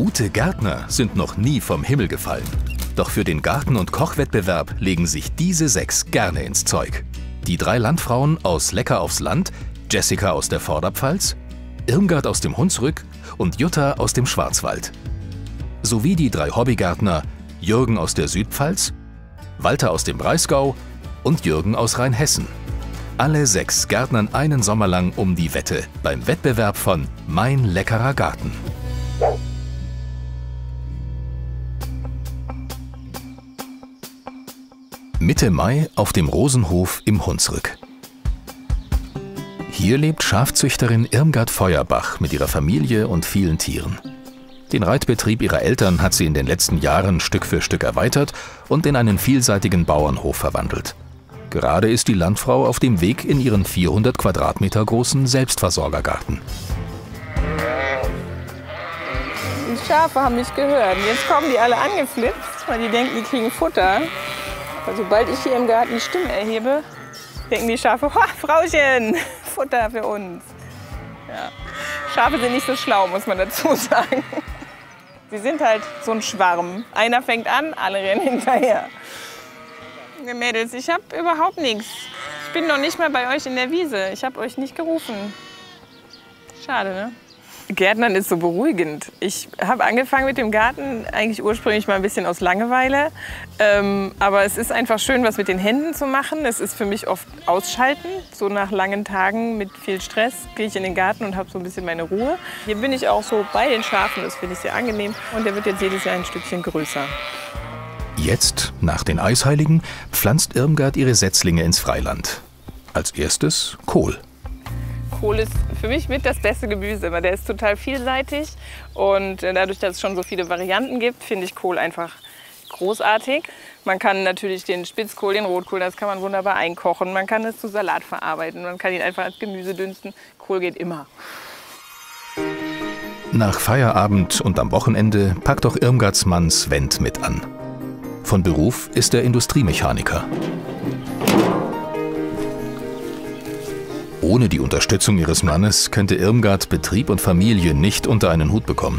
Gute Gärtner sind noch nie vom Himmel gefallen. Doch für den Garten- und Kochwettbewerb legen sich diese 6 gerne ins Zeug. Die 3 Landfrauen aus Lecker aufs Land, Jessica aus der Vorderpfalz, Irmgard aus dem Hunsrück und Jutta aus dem Schwarzwald. Sowie die 3 Hobbygärtner Jürgen aus der Südpfalz, Walter aus dem Breisgau und Jürgen aus Rheinhessen. Alle 6 gärtnern einen Sommer lang um die Wette beim Wettbewerb von Mein leckerer Garten. Mitte Mai auf dem Rosenhof im Hunsrück. Hier lebt Schafzüchterin Irmgard Feuerbach mit ihrer Familie und vielen Tieren. Den Reitbetrieb ihrer Eltern hat sie in den letzten Jahren Stück für Stück erweitert und in einen vielseitigen Bauernhof verwandelt. Gerade ist die Landfrau auf dem Weg in ihren 400 Quadratmeter großen Selbstversorgergarten. Die Schafe haben mich gehört. Jetzt kommen die alle angeflitzt, weil die denken, die kriegen Futter. Aber sobald ich hier im Garten die Stimme erhebe, denken die Schafe, Frauchen, Futter für uns. Ja. Schafe sind nicht so schlau, muss man dazu sagen. Sie sind halt so ein Schwarm. Einer fängt an, alle rennen hinterher. Mädels, ich habe überhaupt nichts. Ich bin noch nicht mal bei euch in der Wiese. Ich habe euch nicht gerufen. Schade, ne? Gärtnern ist so beruhigend. Ich habe angefangen mit dem Garten eigentlich ursprünglich mal ein bisschen aus Langeweile. Aber es ist einfach schön, was mit den Händen zu machen. Es ist für mich oft Ausschalten. So nach langen Tagen mit viel Stress gehe ich in den Garten und habe so ein bisschen meine Ruhe. Hier bin ich auch so bei den Schafen. Das finde ich sehr angenehm. Und der wird jetzt jedes Jahr ein Stückchen größer. Jetzt, nach den Eisheiligen, pflanzt Irmgard ihre Setzlinge ins Freiland. Als erstes Kohl. Kohl ist für mich mit das beste Gemüse, weil der ist total vielseitig. Und dadurch, dass es schon so viele Varianten gibt, finde ich Kohl einfach großartig. Man kann natürlich den Spitzkohl, den Rotkohl, das kann man wunderbar einkochen. Man kann es zu Salat verarbeiten, man kann ihn einfach als Gemüse dünsten. Kohl geht immer. Nach Feierabend und am Wochenende packt auch Irmgards Mann Sven mit an. Von Beruf ist er Industriemechaniker. Ohne die Unterstützung ihres Mannes könnte Irmgard Betrieb und Familie nicht unter einen Hut bekommen.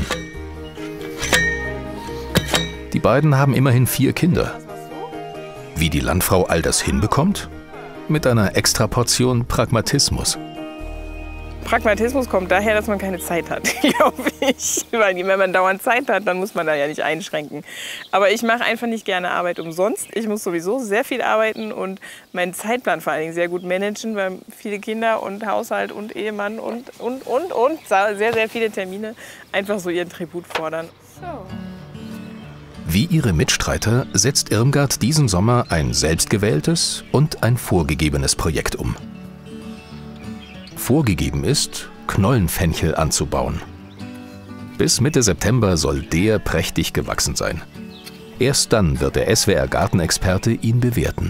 Die beiden haben immerhin 4 Kinder. Wie die Landfrau all das hinbekommt? Mit einer Extraportion Pragmatismus. Pragmatismus kommt daher, dass man keine Zeit hat, glaube ich. Weil wenn man dauernd Zeit hat, dann muss man da ja nicht einschränken. Aber ich mache einfach nicht gerne Arbeit umsonst. Ich muss sowieso sehr viel arbeiten und meinen Zeitplan vor allen Dingen sehr gut managen, weil viele Kinder und Haushalt und Ehemann und sehr, sehr viele Termine einfach so ihren Tribut fordern. So. Wie ihre Mitstreiter setzt Irmgard diesen Sommer ein selbstgewähltes und ein vorgegebenes Projekt um. Vorgegeben ist, Knollenfenchel anzubauen. Bis Mitte September soll der prächtig gewachsen sein. Erst dann wird der SWR-Gartenexperte ihn bewerten.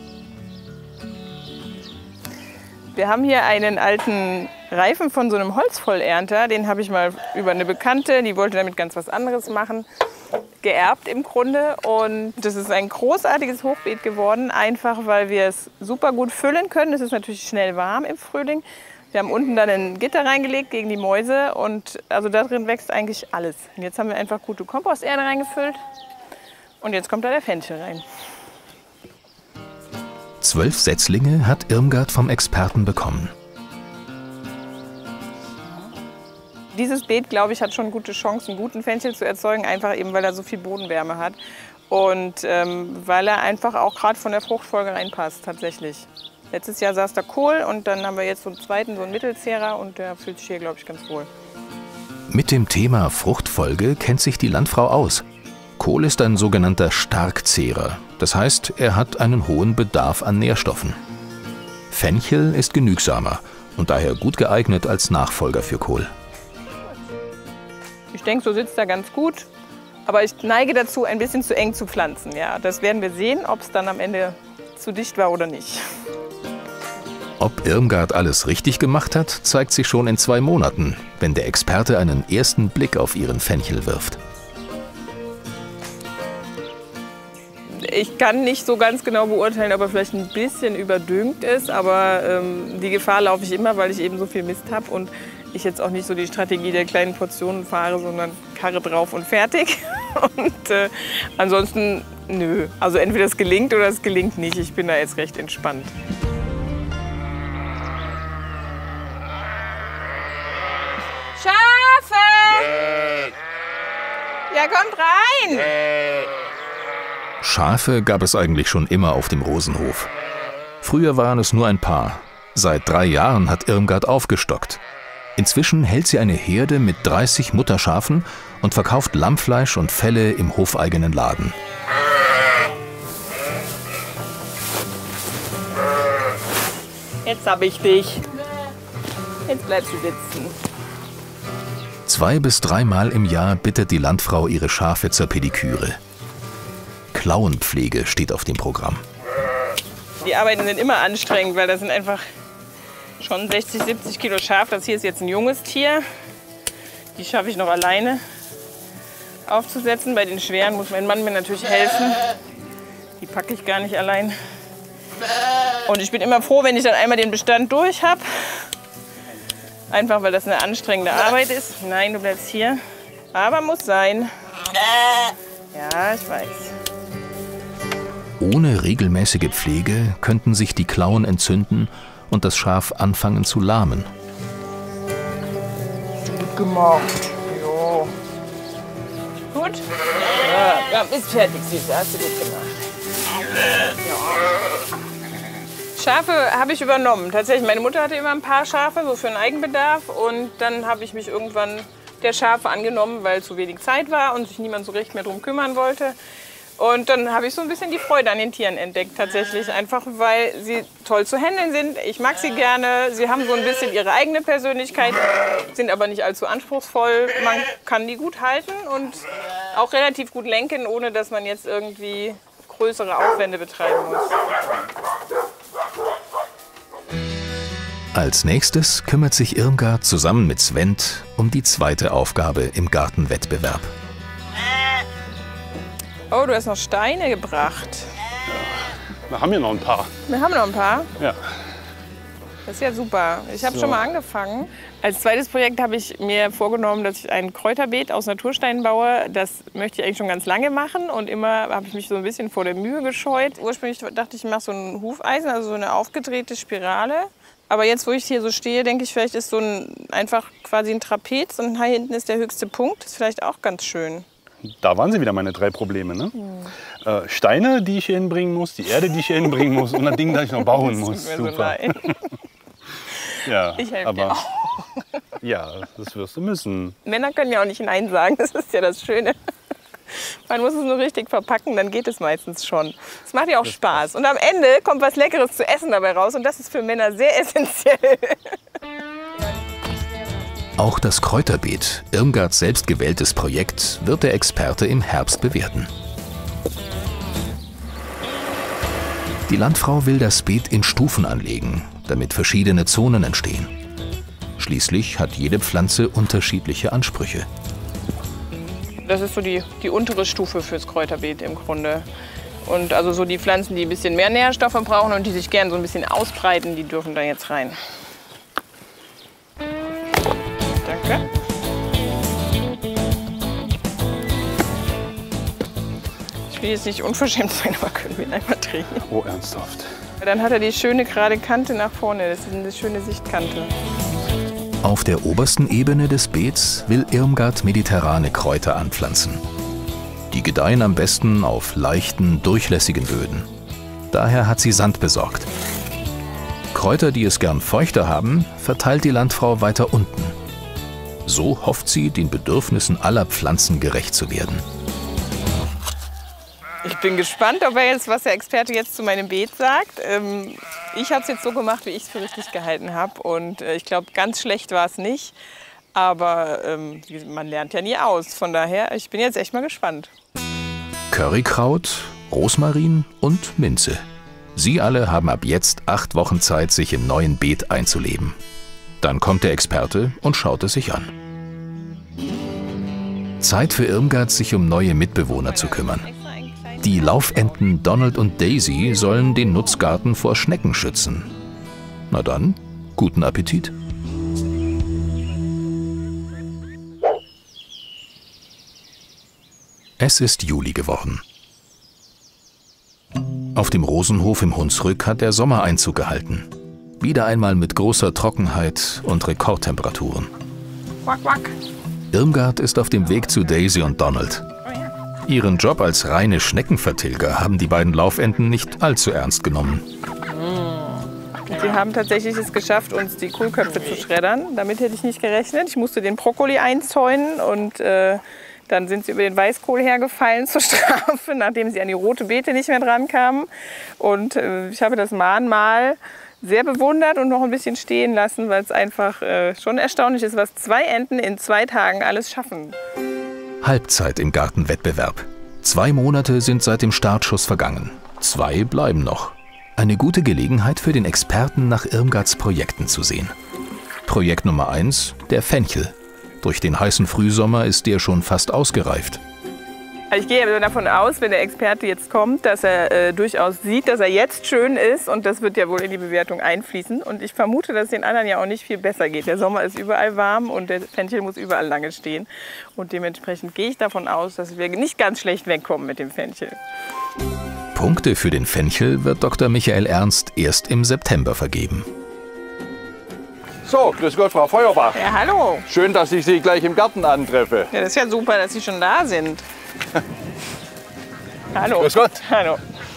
Wir haben hier einen alten Reifen von so einem Holzvollernter. Den habe ich mal über eine Bekannte, die wollte damit ganz was anderes machen, geerbt im Grunde. Und das ist ein großartiges Hochbeet geworden, einfach weil wir es super gut füllen können. Es ist natürlich schnell warm im Frühling. Wir haben unten dann ein Gitter reingelegt gegen die Mäuse und also da drin wächst eigentlich alles. Und jetzt haben wir einfach gute Komposterde reingefüllt und jetzt kommt da der Fenchel rein. 12 Setzlinge hat Irmgard vom Experten bekommen. Dieses Beet, glaube ich, hat schon gute Chancen, guten Fenchel zu erzeugen, einfach eben, weil er so viel Bodenwärme hat und weil er einfach auch gerade von der Fruchtfolge reinpasst, tatsächlich. Letztes Jahr saß da Kohl und dann haben wir jetzt so einen zweiten, so einen Mittelzehrer und der fühlt sich hier, glaube ich, ganz wohl. Mit dem Thema Fruchtfolge kennt sich die Landfrau aus. Kohl ist ein sogenannter Starkzehrer, das heißt, er hat einen hohen Bedarf an Nährstoffen. Fenchel ist genügsamer und daher gut geeignet als Nachfolger für Kohl. Ich denke, so sitzt er ganz gut, aber ich neige dazu, ein bisschen zu eng zu pflanzen. Ja, das werden wir sehen, ob es dann am Ende zu dicht war oder nicht. Ob Irmgard alles richtig gemacht hat, zeigt sich schon in 2 Monaten, wenn der Experte einen ersten Blick auf ihren Fenchel wirft. Ich kann nicht so ganz genau beurteilen, ob er vielleicht ein bisschen überdüngt ist, aber die Gefahr laufe ich immer, weil ich eben so viel Mist habe und ich jetzt auch nicht so die Strategie der kleinen Portionen fahre, sondern Karre drauf und fertig. Und ansonsten, nö. Also entweder es gelingt oder es gelingt nicht. Ich bin da jetzt recht entspannt. Schafe! Ja, kommt rein! Schafe gab es eigentlich schon immer auf dem Rosenhof. Früher waren es nur ein paar. Seit 3 Jahren hat Irmgard aufgestockt. Inzwischen hält sie eine Herde mit 30 Mutterschafen und verkauft Lammfleisch und Felle im hofeigenen Laden. Jetzt hab ich dich. Jetzt bleibst du sitzen. 2- bis 3-mal im Jahr bittet die Landfrau ihre Schafe zur Pediküre. Klauenpflege steht auf dem Programm. Die Arbeiten sind immer anstrengend, weil das sind einfach schon 60, 70 Kilo Schaf. Das hier ist jetzt ein junges Tier. Die schaffe ich noch alleine aufzusetzen. Bei den schweren muss mein Mann mir natürlich helfen. Die packe ich gar nicht allein. Und ich bin immer froh, wenn ich dann einmal den Bestand durch habe. Einfach, weil das eine anstrengende Arbeit ist. Nein, du bleibst hier. Aber muss sein. Ja, ich weiß. Ohne regelmäßige Pflege könnten sich die Klauen entzünden und das Schaf anfangen zu lahmen. Gut gemacht. Jo. Gut? Ja, bist fertig, Süße. Hast du gut gemacht. Ja. Schafe habe ich übernommen. Tatsächlich, meine Mutter hatte immer ein paar Schafe, so für den Eigenbedarf. Und dann habe ich mich irgendwann der Schafe angenommen, weil zu wenig Zeit war und sich niemand so recht mehr drum kümmern wollte. Und dann habe ich so ein bisschen die Freude an den Tieren entdeckt, tatsächlich. Einfach, weil sie toll zu handeln sind. Ich mag sie gerne. Sie haben so ein bisschen ihre eigene Persönlichkeit, sind aber nicht allzu anspruchsvoll. Man kann die gut halten und auch relativ gut lenken, ohne dass man jetzt irgendwie größere Aufwände betreiben muss. Als nächstes kümmert sich Irmgard zusammen mit Svend um die zweite Aufgabe im Gartenwettbewerb. Oh, du hast noch Steine gebracht. Wir haben hier noch ein paar. Wir haben noch ein paar? Ja. Das ist ja super. Ich habe schon mal angefangen. Als zweites Projekt habe ich mir vorgenommen, dass ich ein Kräuterbeet aus Natursteinen baue. Das möchte ich eigentlich schon ganz lange machen und immer habe ich mich so ein bisschen vor der Mühe gescheut. Ursprünglich dachte ich, ich mache so ein Hufeisen, also so eine aufgedrehte Spirale. Aber jetzt, wo ich hier so stehe, denke ich, vielleicht ist so einfach quasi ein Trapez und hier hinten ist der höchste Punkt. Das ist vielleicht auch ganz schön. Da waren sie wieder meine 3 Probleme. Ne? Steine, die ich hier hinbringen muss, die Erde, die ich hier hinbringen muss und das Ding, das ich noch bauen muss. Tut mir so leid. Ja, Ich helfe dir auch. Ja, das wirst du müssen. Männer können ja auch nicht Nein sagen, das ist ja das Schöne. Man muss es nur richtig verpacken, dann geht es meistens schon. Es macht ja auch Spaß. Und am Ende kommt was Leckeres zu essen dabei raus und das ist für Männer sehr essentiell. Auch das Kräuterbeet, Irmgards selbst gewähltes Projekt, wird der Experte im Herbst bewerten. Die Landfrau will das Beet in Stufen anlegen, damit verschiedene Zonen entstehen. Schließlich hat jede Pflanze unterschiedliche Ansprüche. Das ist so die untere Stufe fürs Kräuterbeet im Grunde. Und also so die Pflanzen, die ein bisschen mehr Nährstoffe brauchen und die sich gern so ein bisschen ausbreiten, die dürfen da jetzt rein. Danke. Ich will jetzt nicht unverschämt sein, aber können wir ihn einmal drehen? Oh, ernsthaft. Dann hat er die schöne gerade Kante nach vorne. Das ist eine schöne Sichtkante. Auf der obersten Ebene des Beets will Irmgard mediterrane Kräuter anpflanzen. Die gedeihen am besten auf leichten, durchlässigen Böden. Daher hat sie Sand besorgt. Kräuter, die es gern feuchter haben, verteilt die Landfrau weiter unten. So hofft sie, den Bedürfnissen aller Pflanzen gerecht zu werden. Ich bin gespannt, was der Experte jetzt zu meinem Beet sagt. Ich habe es jetzt so gemacht, wie ich es für richtig gehalten habe. Und ich glaube, ganz schlecht war es nicht. Aber man lernt ja nie aus. Von daher, ich bin jetzt echt mal gespannt. Currykraut, Rosmarin und Minze. Sie alle haben ab jetzt 8 Wochen Zeit, sich im neuen Beet einzuleben. Dann kommt der Experte und schaut es sich an. Zeit für Irmgard, sich um neue Mitbewohner zu kümmern. Die Laufenten Donald und Daisy sollen den Nutzgarten vor Schnecken schützen. Na dann, guten Appetit! Es ist Juli geworden. Auf dem Rosenhof im Hunsrück hat der Sommer Einzug gehalten. Wieder einmal mit großer Trockenheit und Rekordtemperaturen. Quack, quack. Irmgard ist auf dem Weg zu Daisy und Donald. Ihren Job als reine Schneckenvertilger haben die beiden Laufenten nicht allzu ernst genommen. Sie haben tatsächlich es geschafft, uns die Kohlköpfe zu schreddern. Damit hätte ich nicht gerechnet. Ich musste den Brokkoli einzäunen und dann sind sie über den Weißkohl hergefallen zur Strafe, nachdem sie an die rote Beete nicht mehr dran kamen. Und ich habe das Mahnmal sehr bewundert und noch ein bisschen stehen lassen, weil es einfach schon erstaunlich ist, was 2 Enten in 2 Tagen alles schaffen. Halbzeit im Gartenwettbewerb. 2 Monate sind seit dem Startschuss vergangen. 2 bleiben noch. Eine gute Gelegenheit für den Experten, nach Irmgards Projekten zu sehen. Projekt Nummer 1, der Fenchel. Durch den heißen Frühsommer ist der schon fast ausgereift. Also ich gehe aber davon aus, wenn der Experte jetzt kommt, dass er durchaus sieht, dass er jetzt schön ist. Und das wird ja wohl in die Bewertung einfließen. Und ich vermute, dass es den anderen ja auch nicht viel besser geht. Der Sommer ist überall warm und der Fenchel muss überall lange stehen. Und dementsprechend gehe ich davon aus, dass wir nicht ganz schlecht wegkommen mit dem Fenchel. Punkte für den Fenchel wird Dr. Michael Ernst erst im September vergeben. So, grüß Gott, Frau Feuerbach. Ja, hallo. Schön, dass ich Sie gleich im Garten antreffe. Ja, das ist ja super, dass Sie schon da sind. Hallo. Grüß Gott. Hallo.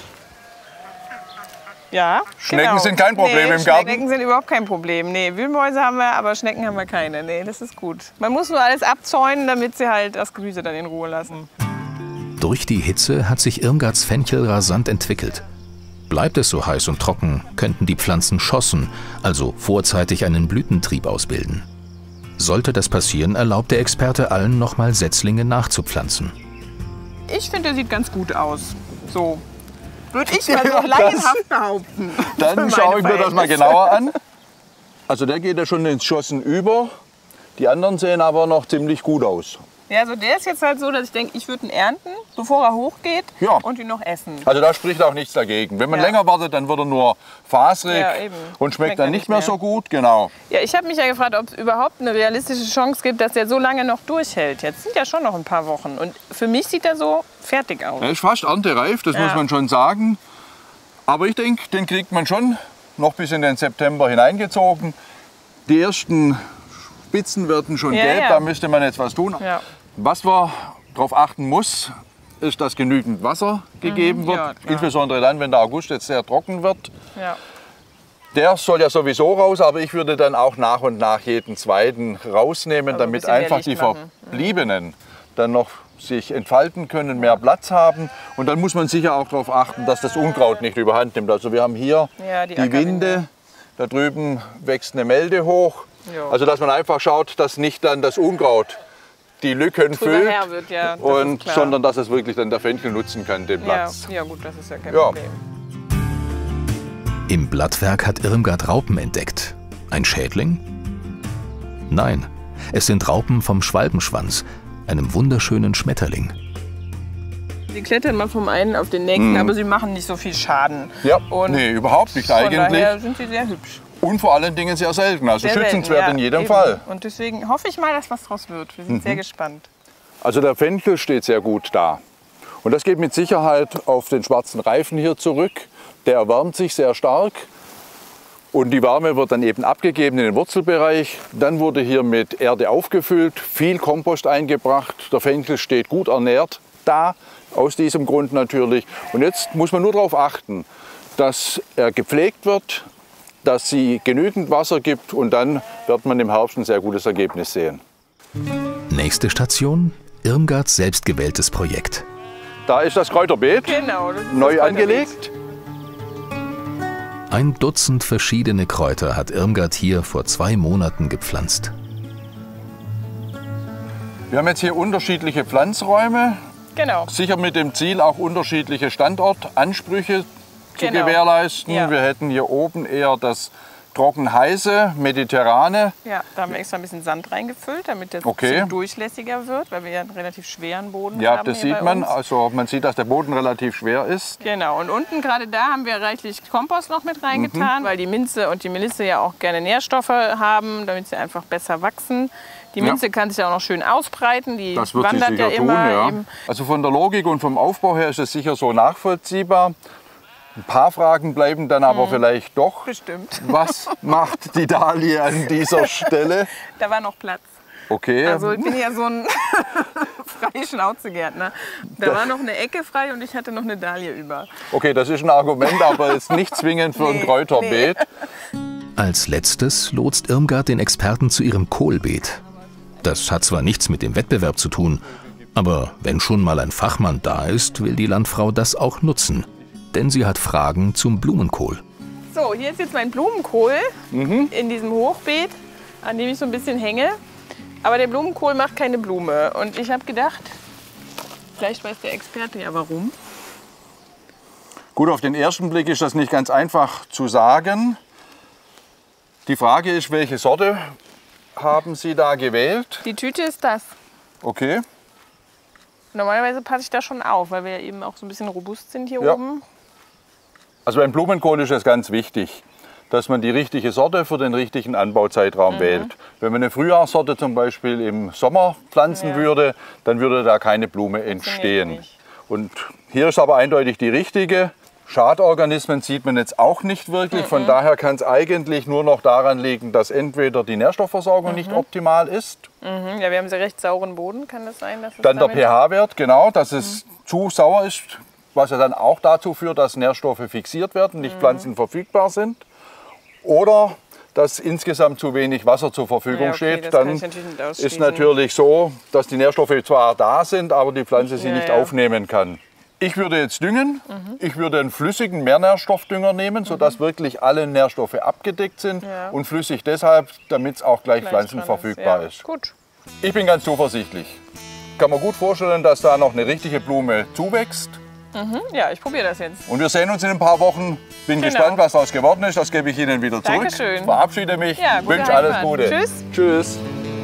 Ja, Schnecken genau. sind kein Problem im Garten? Schnecken sind überhaupt kein Problem. Nee, Wühlmäuse haben wir, aber Schnecken haben wir keine. Nee, das ist gut. Man muss nur alles abzäunen, damit sie halt das Gemüse dann in Ruhe lassen. Durch die Hitze hat sich Irmgards Fenchel rasant entwickelt. Bleibt es so heiß und trocken, könnten die Pflanzen schossen, also vorzeitig einen Blütentrieb ausbilden. Sollte das passieren, erlaubt der Experte allen, nochmal Setzlinge nachzupflanzen. Ich finde, der sieht ganz gut aus. So würde ich mal so laienhaft behaupten. Dann schaue ich mir das mal genauer an. Also der geht ja schon ins Schossen über. Die anderen sehen aber noch ziemlich gut aus. Ja, also der ist jetzt halt so, dass ich denke, ich würde ihn ernten, bevor er hochgeht, ja, und ihn noch essen. Also da spricht auch nichts dagegen. Wenn man länger wartet, dann wird er nur fasrig, ja, und schmeckt dann nicht mehr so gut. Genau. Ja, ich habe mich ja gefragt, ob es überhaupt eine realistische Chance gibt, dass der so lange noch durchhält. Jetzt sind ja schon noch ein paar Wochen. Und für mich sieht er so fertig aus. Er ist fast erntereif, das muss man schon sagen. Aber ich denke, den kriegt man schon noch bis in den September hineingezogen. Die ersten Spitzen werden schon gelb, da müsste man jetzt was tun. Ja. Was man darauf achten muss, ist, dass genügend Wasser gegeben wird. Ja, insbesondere dann, wenn der August jetzt sehr trocken wird. Ja. Der soll ja sowieso raus, aber ich würde dann auch nach und nach jeden zweiten rausnehmen, also damit einfach die Verbliebenen dann noch sich entfalten können, mehr Platz haben. Und dann muss man sicher auch darauf achten, dass das Unkraut nicht überhand nimmt. Also wir haben hier die Winde, da drüben wächst eine Melde hoch. Jo. Also dass man einfach schaut, dass nicht dann das Unkraut die Lücken füllt, wird, sondern dass es wirklich dann der Fenchel nutzen kann, den Platz. Ja gut, das ist ja kein Problem. Im Blattwerk hat Irmgard Raupen entdeckt. Ein Schädling? Nein, es sind Raupen vom Schwalbenschwanz, einem wunderschönen Schmetterling. Sie klettern mal vom einen auf den nächsten, aber sie machen nicht so viel Schaden. Ja, nee, überhaupt nicht eigentlich. Von daher sind sie sehr hübsch. Und vor allen Dingen sehr selten, also sehr schützenswert in jedem Fall. Und deswegen hoffe ich mal, dass was draus wird. Wir sind sehr gespannt. Also der Fenchel steht sehr gut da. Und das geht mit Sicherheit auf den schwarzen Reifen hier zurück. Der erwärmt sich sehr stark. Und die Wärme wird dann eben abgegeben in den Wurzelbereich. Dann wurde hier mit Erde aufgefüllt, viel Kompost eingebracht. Der Fenchel steht gut ernährt da, aus diesem Grund natürlich. Und jetzt muss man nur darauf achten, dass er gepflegt wird, dass sie genügend Wasser gibt, und dann wird man im Herbst ein sehr gutes Ergebnis sehen. Nächste Station, Irmgards selbstgewähltes Projekt. Da ist das Kräuterbeet, genau, das ist neu angelegt. 1 Dutzend verschiedene Kräuter hat Irmgard hier vor 2 Monaten gepflanzt. Wir haben jetzt hier unterschiedliche Pflanzräume, sicher mit dem Ziel, auch unterschiedliche Standortansprüche zu gewährleisten. Ja. Wir hätten hier oben eher das trockenheiße, mediterrane. Ja, da haben wir extra ein bisschen Sand reingefüllt, damit der ein bisschen durchlässiger wird, weil wir ja einen relativ schweren Boden haben. Ja, das sieht man. Also man sieht, dass der Boden relativ schwer ist. Genau, und unten gerade da haben wir reichlich Kompost noch mit reingetan, weil die Minze und die Melisse ja auch gerne Nährstoffe haben, damit sie einfach besser wachsen. Die Minze kann sich ja auch noch schön ausbreiten, die das wird wandert sie sicher ja immer. Tun, ja. Also von der Logik und vom Aufbau her ist es sicher so nachvollziehbar. Ein paar Fragen bleiben dann aber vielleicht doch. Bestimmt. Was macht die Dahlie an dieser Stelle? Da war noch Platz. Okay. Also ich bin ja so ein Freischnauzegärtner. Da war noch eine Ecke frei und ich hatte noch eine Dahlie über. Okay, das ist ein Argument, aber jetzt nicht zwingend für ein Kräuterbeet. Als letztes lotst Irmgard den Experten zu ihrem Kohlbeet. Das hat zwar nichts mit dem Wettbewerb zu tun, aber wenn schon mal ein Fachmann da ist, will die Landfrau das auch nutzen. Denn sie hat Fragen zum Blumenkohl. So, hier ist jetzt mein Blumenkohl in diesem Hochbeet, an dem ich so ein bisschen hänge. Aber der Blumenkohl macht keine Blume. Und ich habe gedacht, vielleicht weiß der Experte ja warum. Gut, auf den ersten Blick ist das nicht ganz einfach zu sagen. Die Frage ist, welche Sorte haben Sie da gewählt? Die Tüte ist das. Okay. Normalerweise passe ich da schon auf, weil wir ja eben auch so ein bisschen robust sind hier oben. Also beim Blumenkohl ist es ganz wichtig, dass man die richtige Sorte für den richtigen Anbauzeitraum wählt. Wenn man eine Frühjahrssorte zum Beispiel im Sommer pflanzen würde, dann würde da keine Blume entstehen. Und hier ist aber eindeutig die richtige. Schadorganismen sieht man jetzt auch nicht wirklich. Von daher kann es eigentlich nur noch daran liegen, dass entweder die Nährstoffversorgung nicht optimal ist. Ja, wir haben sehr recht sauren Boden, kann das sein? Dass es dann der pH-Wert, genau, dass es zu sauer ist, was ja dann auch dazu führt, dass Nährstoffe fixiert werden, nicht pflanzenverfügbar sind. Oder dass insgesamt zu wenig Wasser zur Verfügung steht. Dann ist natürlich so, dass die Nährstoffe zwar da sind, aber die Pflanze sie nicht aufnehmen kann. Ich würde jetzt düngen. Ich würde einen flüssigen Mehrnährstoffdünger nehmen, sodass wirklich alle Nährstoffe abgedeckt sind. Und flüssig deshalb, damit es auch gleich pflanzenverfügbar ist. Gut. Ich bin ganz zuversichtlich. Kann man gut vorstellen, dass da noch eine richtige Blume zuwächst. Ja, ich probiere das jetzt. Und wir sehen uns in ein paar Wochen. Bin gespannt, was daraus geworden ist. Das gebe ich Ihnen wieder zurück. Dankeschön. Verabschiede mich. Ja, wünsche alles Gute. Tschüss. Tschüss.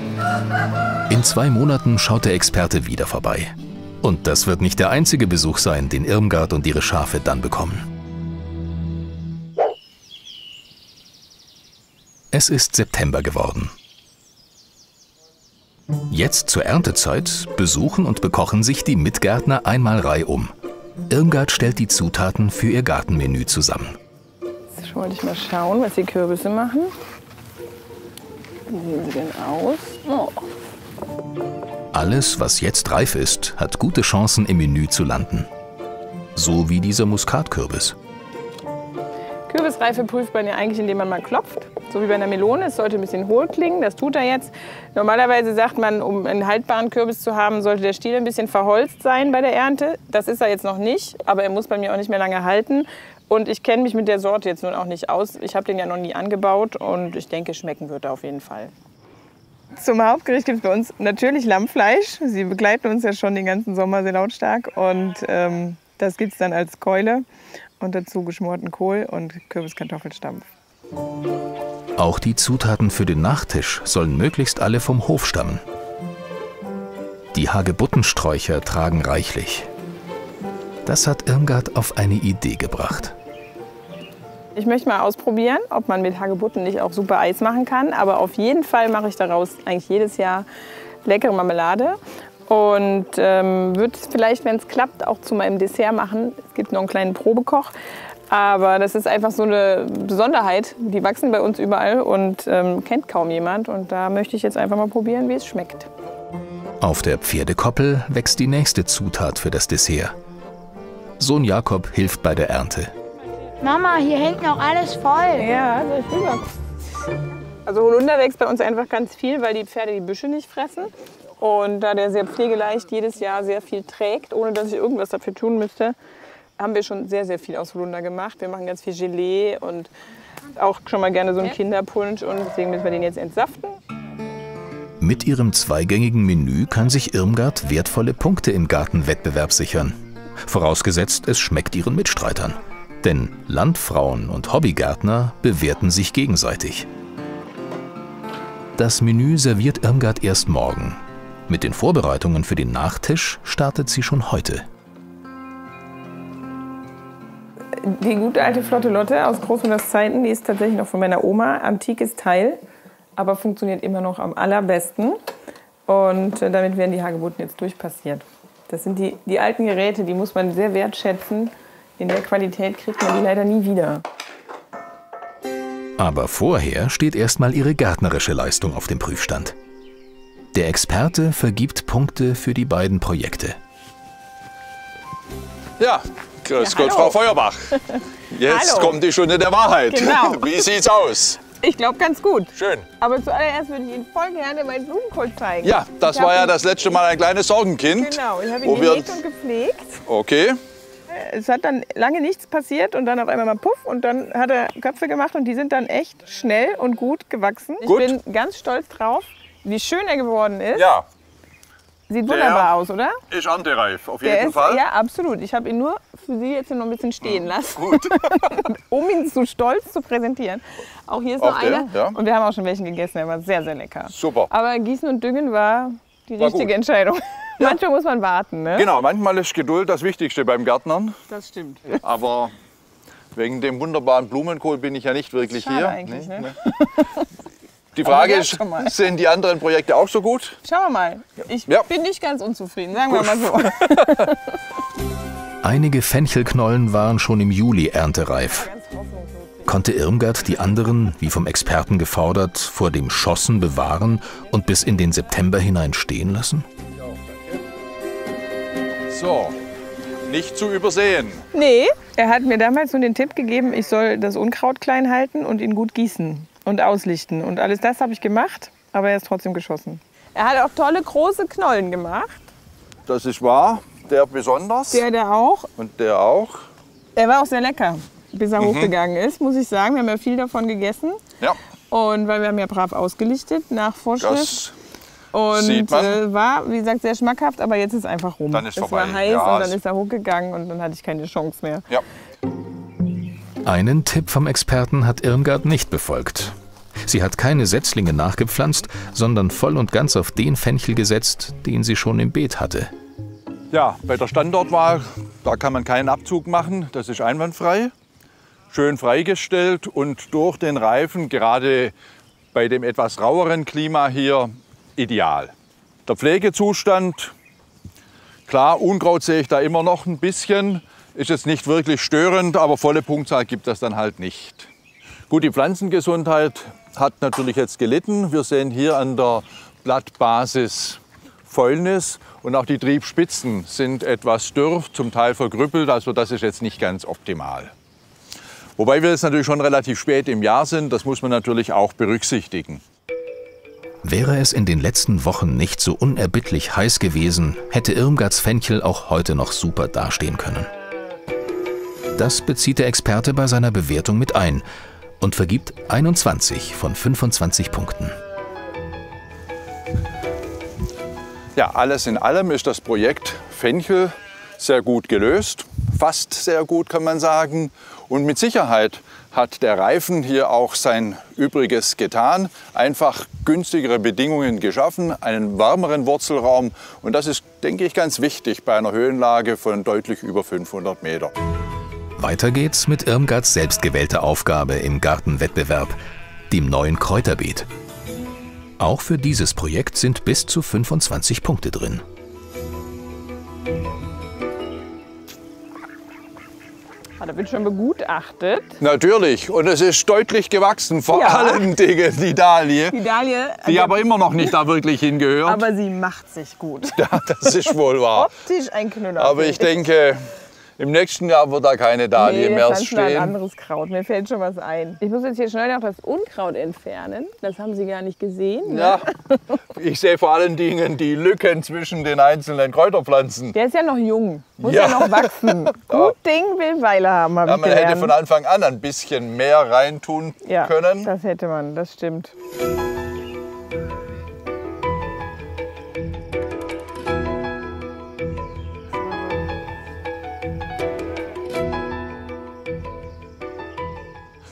In 2 Monaten schaut der Experte wieder vorbei. Und das wird nicht der einzige Besuch sein, den Irmgard und ihre Schafe dann bekommen. Es ist September geworden. Jetzt zur Erntezeit besuchen und bekochen sich die Mitgärtner einmal reihum. Irmgard stellt die Zutaten für ihr Gartenmenü zusammen. Jetzt wollte ich mal schauen, was die Kürbisse machen. Wie sehen sie denn aus? Oh. Alles, was jetzt reif ist, hat gute Chancen im Menü zu landen. So wie dieser Muskatkürbis. Kürbisreife prüft man ja eigentlich, indem man mal klopft. So wie bei einer Melone. Es sollte ein bisschen hohl klingen, das tut er jetzt. Normalerweise sagt man, um einen haltbaren Kürbis zu haben, sollte der Stiel ein bisschen verholzt sein bei der Ernte. Das ist er jetzt noch nicht, aber er muss bei mir auch nicht mehr lange halten. Und ich kenne mich mit der Sorte jetzt nun auch nicht aus. Ich habe den ja noch nie angebaut und ich denke, schmecken wird er auf jeden Fall. Zum Hauptgericht gibt es bei uns natürlich Lammfleisch. Sie begleiten uns ja schon den ganzen Sommer sehr lautstark. Und das gibt es dann als Keule. Und dazu geschmorten Kohl und Kürbiskartoffelstampf. Auch die Zutaten für den Nachtisch sollen möglichst alle vom Hof stammen. Die Hagebuttensträucher tragen reichlich. Das hat Irmgard auf eine Idee gebracht. Ich möchte mal ausprobieren, ob man mit Hagebutten nicht auch super Eis machen kann. Aber auf jeden Fall mache ich daraus eigentlich jedes Jahr leckere Marmelade. Und würde es vielleicht, wenn es klappt, auch zu meinem Dessert machen. Es gibt noch einen kleinen Probekoch. Aber das ist einfach so eine Besonderheit. Die wachsen bei uns überall und kennt kaum jemand. Und da möchte ich jetzt einfach mal probieren, wie es schmeckt. Auf der Pferdekoppel wächst die nächste Zutat für das Dessert. Sohn Jakob hilft bei der Ernte. Mama, hier hängt noch alles voll. Ja, soll ich rüber? Also Holunder wächst bei uns einfach ganz viel, weil die Pferde die Büsche nicht fressen. Und da der sehr pflegeleicht jedes Jahr sehr viel trägt, ohne dass ich irgendwas dafür tun müsste, haben wir schon sehr, sehr viel aus Holunder gemacht. Wir machen ganz viel Gelee und auch schon mal gerne so einen Kinderpunsch. Und deswegen müssen wir den jetzt entsaften. Mit ihrem zweigängigen Menü kann sich Irmgard wertvolle Punkte im Gartenwettbewerb sichern. Vorausgesetzt, es schmeckt ihren Mitstreitern. Denn Landfrauen und Hobbygärtner bewerten sich gegenseitig. Das Menü serviert Irmgard erst morgen. Mit den Vorbereitungen für den Nachtisch startet sie schon heute. Die gute alte Flotte Lotte aus Großmutters Zeiten, die ist tatsächlich noch von meiner Oma. Antikes Teil, aber funktioniert immer noch am allerbesten. Und damit werden die Hagebutten jetzt durchpassiert. Das sind die alten Geräte, die muss man sehr wertschätzen. In der Qualität kriegt man die leider nie wieder. Aber vorher steht erstmal ihre gärtnerische Leistung auf dem Prüfstand. Der Experte vergibt Punkte für die beiden Projekte. Ja, grüß Gott, hallo. Frau Feuerbach. Jetzt Hallo. kommt die Stunde der Wahrheit. Genau. Wie sieht's aus? Ich glaube, ganz gut. Schön. Aber zuallererst würde ich Ihnen voll gerne meinen Blumenkohl zeigen. Ja, das war ja das letzte Mal ein kleines Sorgenkind. Genau, ich habe wo ihn wir- gehegt und gepflegt. Okay. Es hat dann lange nichts passiert und dann auf einmal mal puff und dann hat er Köpfe gemacht und die sind dann echt schnell und gut gewachsen. Gut. Ich bin ganz stolz drauf, wie schön er geworden ist. Ja, Sieht wunderbar aus, oder? ist erntereif, auf Der jeden ist, Fall. ja, absolut. Ich habe ihn nur für Sie jetzt hier noch ein bisschen stehen lassen, Gut. um ihn so stolz zu präsentieren. Auch hier ist noch Auch der, einer ja. und wir haben auch schon welchen gegessen, der war sehr, sehr lecker. Super. Aber Gießen und Düngen war die War richtige gut. Entscheidung. Manchmal muss man warten, ne? Genau, manchmal ist Geduld das Wichtigste beim Gärtnern. Das stimmt. Aber wegen dem wunderbaren Blumenkohl bin ich ja nicht wirklich Schade hier. eigentlich, ne? Die Frage Aber ist, schon mal. sind die anderen Projekte auch so gut? Schauen wir mal. Ich Ja. bin nicht ganz unzufrieden, sagen wir mal so. Einige Fenchelknollen waren schon im Juli erntereif. Ganz hoffnungslos. Konnte Irmgard die anderen, wie vom Experten gefordert, vor dem Schossen bewahren und bis in den September hinein stehen lassen? So, nicht zu übersehen. Nee, er hat mir damals nur den Tipp gegeben, ich soll das Unkraut klein halten und ihn gut gießen und auslichten. Und alles das habe ich gemacht, aber er ist trotzdem geschossen. Er hat auch tolle große Knollen gemacht. Das ist wahr, der besonders Der auch. und der auch. Er war auch sehr lecker, bis er hochgegangen ist, muss ich sagen. Wir haben ja viel davon gegessen. Ja, Und weil wir haben ja brav ausgelichtet nach Vorschrift. das Und sieht man. war, wie gesagt, sehr schmackhaft, aber jetzt ist einfach rum. Dann ist es vorbei. war heiß Ja, und dann es- ist er hochgegangen und dann hatte ich keine Chance mehr. ja. Einen Tipp vom Experten hat Irmgard nicht befolgt. Sie hat keine Setzlinge nachgepflanzt, sondern voll und ganz auf den Fenchel gesetzt, den sie schon im Beet hatte. Ja, bei der Standortwahl, da kann man keinen Abzug machen, das ist einwandfrei. Schön freigestellt und durch den Reifen, gerade bei dem etwas raueren Klima hier, ideal. Der Pflegezustand, klar, Unkraut sehe ich da immer noch ein bisschen, ist jetzt nicht wirklich störend, aber volle Punktzahl gibt das dann halt nicht. Gut, die Pflanzengesundheit hat natürlich jetzt gelitten. Wir sehen hier an der Blattbasis Fäulnis und auch die Triebspitzen sind etwas dürr, zum Teil verkrüppelt, also das ist jetzt nicht ganz optimal. Wobei wir jetzt natürlich schon relativ spät im Jahr sind, das muss man natürlich auch berücksichtigen. Wäre es in den letzten Wochen nicht so unerbittlich heiß gewesen, hätte Irmgards Fenchel auch heute noch super dastehen können. Das bezieht der Experte bei seiner Bewertung mit ein und vergibt 21 von 25 Punkten. Ja, alles in allem ist das Projekt Fenchel sehr gut gelöst, fast sehr gut kann man sagen. Und mit Sicherheit hat der Reifen hier auch sein Übriges getan, einfach günstigere Bedingungen geschaffen, einen wärmeren Wurzelraum. Und das ist, denke ich, ganz wichtig bei einer Höhenlage von deutlich über 500 Meter. Weiter geht's mit Irmgards selbstgewählter Aufgabe im Gartenwettbewerb, dem neuen Kräuterbeet. Auch für dieses Projekt sind bis zu 25 Punkte drin. Da wird schon begutachtet. Natürlich, und es ist deutlich gewachsen, vor Ja. allen Dingen die Dahlie, Die Dahlie, die aber immer noch nicht da wirklich hingehört. aber sie macht sich gut. Ja, das ist wohl wahr. Optisch ein Knüller. Aber ich denke, im nächsten Jahr wird da keine Dahlie wir mehr pflanzen da ein stehen. anderes Kraut. Mir fällt schon was ein. Ich muss jetzt hier schnell noch das Unkraut entfernen. Das haben Sie gar nicht gesehen. Ne? Ja, ich sehe vor allen Dingen die Lücken zwischen den einzelnen Kräuterpflanzen. Der ist ja noch jung, muss Ja. ja noch wachsen. Gut Ding will Weile haben, habe Ja, ich man hätte gelernt. von Anfang an ein bisschen mehr reintun Ja, können. das hätte man, das stimmt.